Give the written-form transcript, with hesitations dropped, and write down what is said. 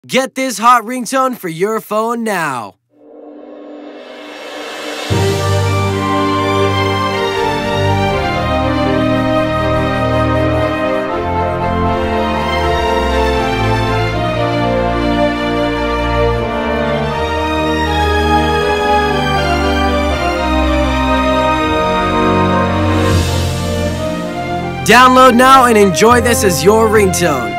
Get this hot ringtone for your phone now. Download now and enjoy this as your ringtone.